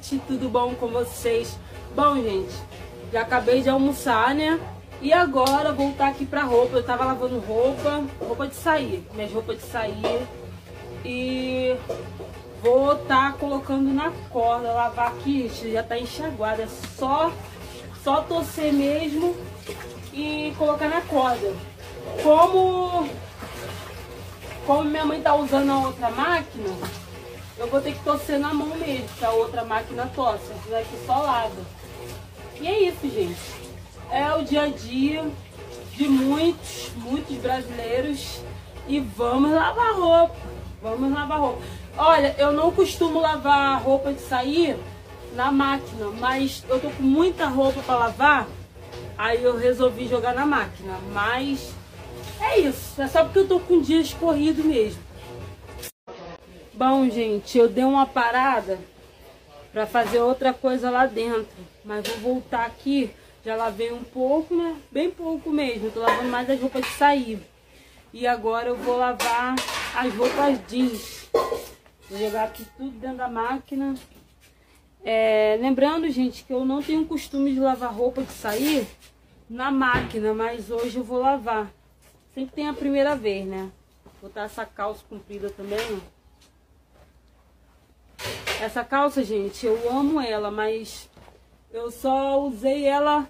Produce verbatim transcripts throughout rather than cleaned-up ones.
gente, tudo bom com vocês? Bom, gente, já acabei de almoçar, né? E agora voltar aqui pra roupa. Eu tava lavando roupa, roupa de sair, minhas roupas de sair. E vou tá colocando na corda, lavar aqui, já tá enxaguada. É só, só torcer mesmo e colocar na corda. Como, como minha mãe tá usando a outra máquina, eu vou ter que torcer na mão mesmo, que a outra máquina torce. Essa daqui só lava. E é isso, gente. É o dia a dia de muitos, muitos brasileiros. E vamos lavar roupa. Vamos lavar roupa. Olha, eu não costumo lavar roupa de sair na máquina, mas eu tô com muita roupa para lavar, aí eu resolvi jogar na máquina. Mas é isso, é só porque eu tô com dias corrido mesmo. Bom, gente, eu dei uma parada para fazer outra coisa lá dentro, mas vou voltar aqui. Já lavei um pouco, né? Bem pouco mesmo. Tô lavando mais as roupas de sair. E agora eu vou lavar as roupas jeans. Vou jogar aqui tudo dentro da máquina. É, lembrando, gente, que eu não tenho costume de lavar roupa de sair na máquina, mas hoje eu vou lavar. Sempre tem a primeira vez, né? Vou botar essa calça comprida também, ó. Essa calça, gente, eu amo ela, mas eu só usei ela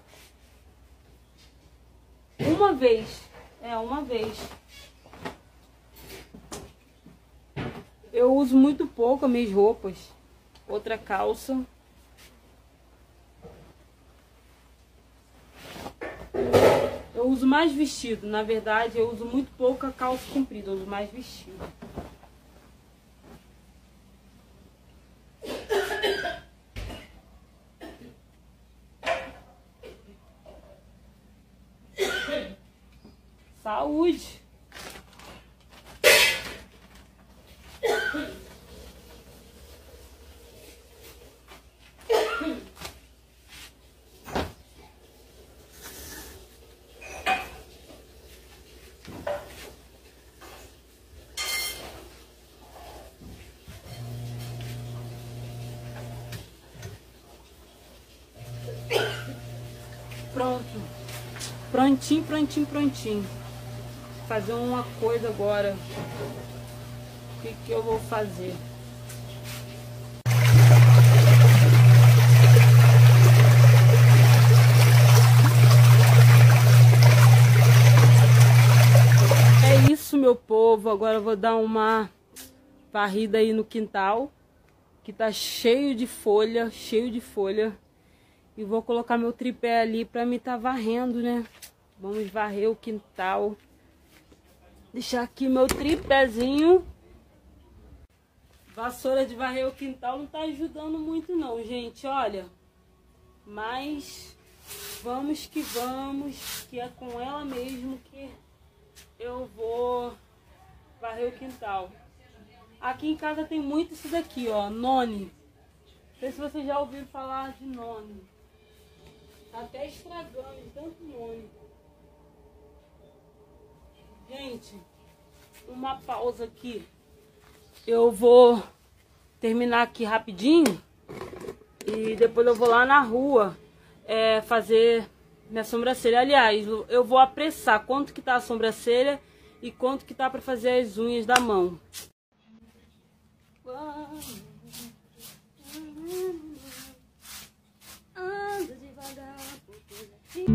uma vez. É, uma vez. Eu uso muito pouco as minhas roupas. Outra calça. Eu uso mais vestido. Na verdade, eu uso muito pouco a calça comprida. Eu uso mais vestido. Saúde! Pronto. Prontinho, prontinho, prontinho. Fazer uma coisa agora. O que que eu vou fazer? É isso, meu povo. Agora eu vou dar uma varrida aí no quintal, que tá cheio de folha, cheio de folha. E vou colocar meu tripé ali pra mim tá varrendo, né? Vamos varrer o quintal. Deixar aqui meu tripézinho. Vassoura de varrer o quintal não tá ajudando muito não, gente, olha. Mas vamos que vamos, que é com ela mesmo que eu vou varrer o quintal. Aqui em casa tem muito isso daqui, ó, noni. Não sei se vocês já ouviram falar de noni. Tá até estragando, tanto noni. Gente, uma pausa aqui. Eu vou terminar aqui rapidinho e depois eu vou lá na rua é, fazer minha sobrancelha. Aliás, eu vou apressar quanto que tá a sobrancelha e quanto que tá para fazer as unhas da mão. Anda devagar, porque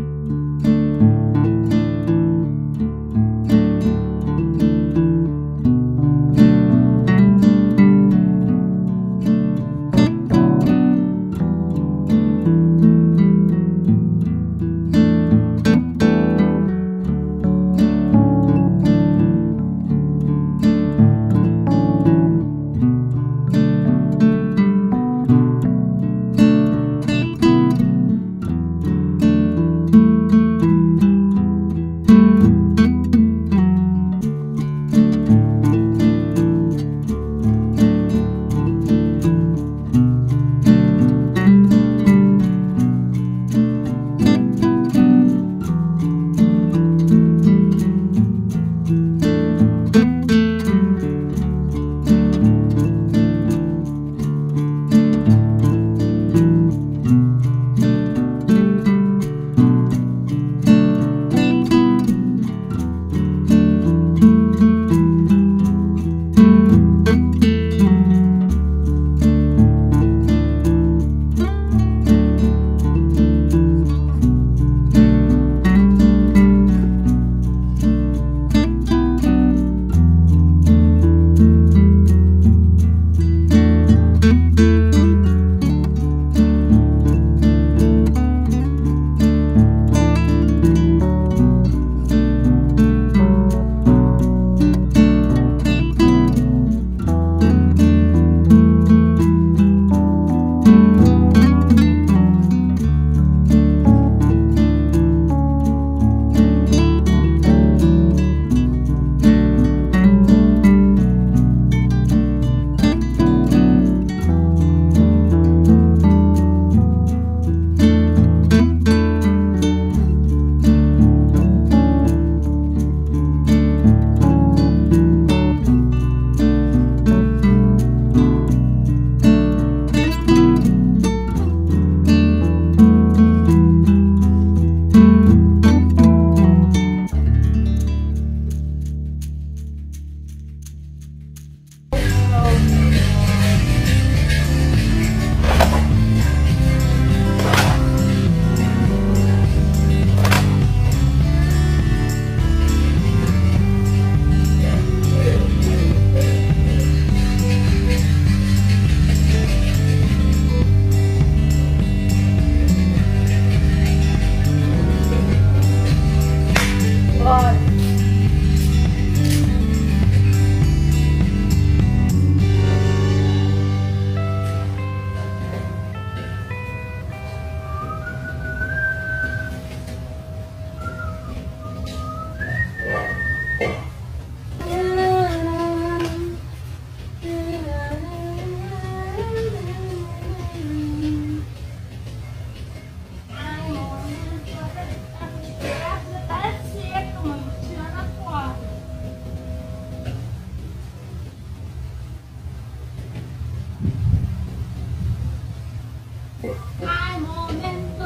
Ai, momento.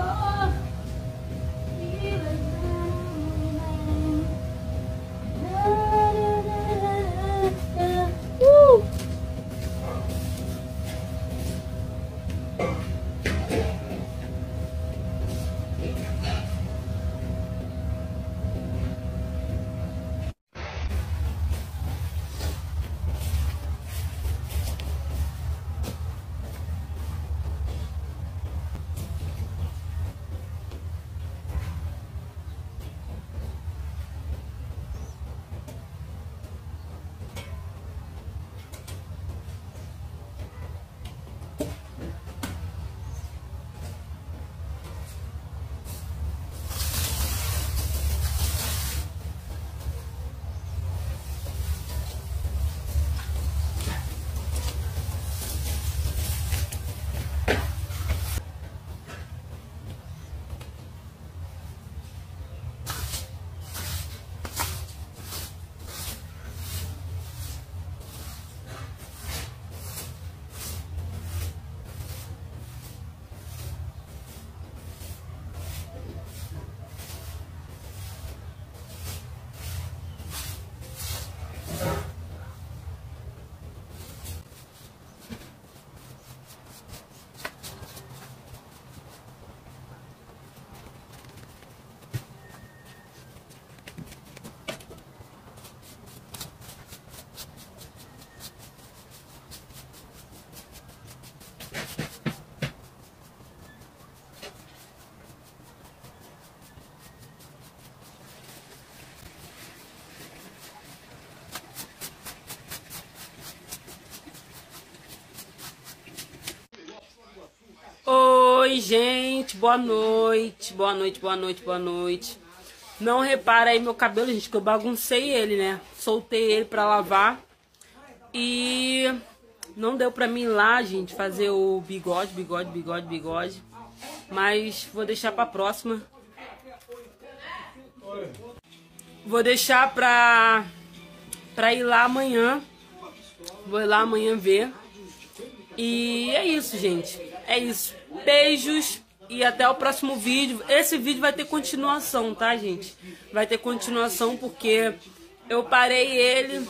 Uh! Oi, gente, boa noite, boa noite, boa noite, boa noite. Não repara aí meu cabelo, gente, que eu baguncei ele, né? Soltei ele pra lavar e não deu pra mim ir lá, gente, fazer o bigode, bigode, bigode, bigode. Mas vou deixar pra próxima. Vou deixar pra, pra ir lá amanhã. Vou ir lá amanhã ver. E é isso, gente. É isso. Beijos e até o próximo vídeo. Esse vídeo vai ter continuação, tá, gente? Vai ter continuação porque eu parei ele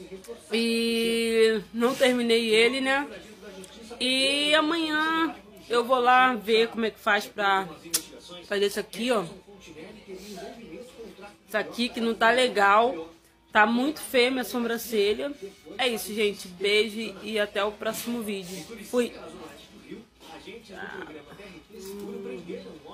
e não terminei ele, né? E amanhã eu vou lá ver como é que faz pra fazer isso aqui, ó. Isso aqui que não tá legal. Tá muito feia minha sobrancelha. É isso, gente. Beijo e até o próximo vídeo. Fui. Tchau.